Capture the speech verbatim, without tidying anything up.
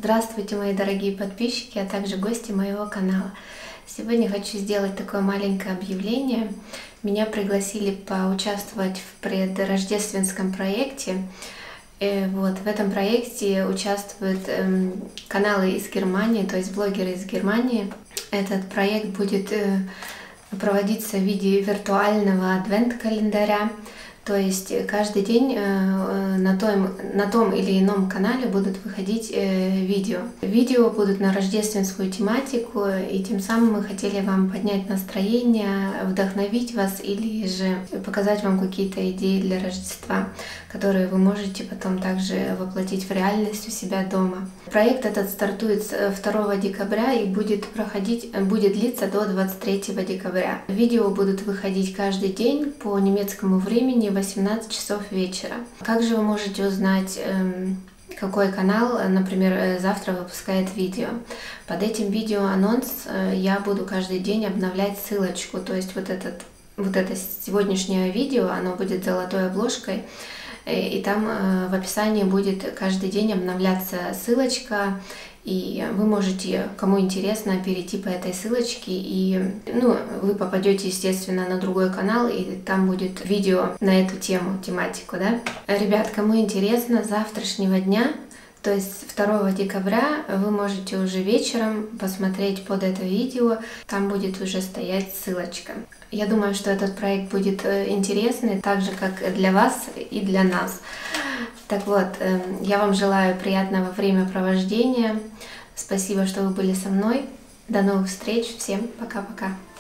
Здравствуйте, мои дорогие подписчики, а также гости моего канала. Сегодня хочу сделать такое маленькое объявление. Меня пригласили поучаствовать в предрождественском проекте. И вот в этом проекте участвуют эм, каналы из Германии, то есть блогеры из Германии. Этот проект будет э, проводиться в виде виртуального адвент-календаря. То есть каждый день э, на, том, на том или ином канале будут выходить э, видео. Видео будут на рождественскую тематику, и тем самым мы хотели вам поднять настроение, вдохновить вас или же показать вам какие-то идеи для Рождества, которые вы можете потом также воплотить в реальность у себя дома. Проект этот стартует второго декабря и будет проходить, будет длиться до двадцать третьего декабря. Видео будут выходить каждый день по немецкому времени в восемнадцать часов вечера. Как же вы можете узнать, какой канал, например, завтра выпускает видео? Под этим видео анонс я буду каждый день обновлять ссылочку. То есть вот, этот, вот это сегодняшнее видео, оно будет золотой обложкой. И там в описании будет каждый день обновляться ссылочка, и вы можете, кому интересно, перейти по этой ссылочке, и ну, вы попадете, естественно, на другой канал, и там будет видео на эту тему, тематику, да? Ребят, кому интересно, с завтрашнего дня, то есть второго декабря, вы можете уже вечером посмотреть под это видео, там будет уже стоять ссылочка. Я думаю, что этот проект будет интересный, так же, как для вас и для нас. Так вот, я вам желаю приятного времяпровождения. Спасибо, что вы были со мной. До новых встреч. Всем пока-пока.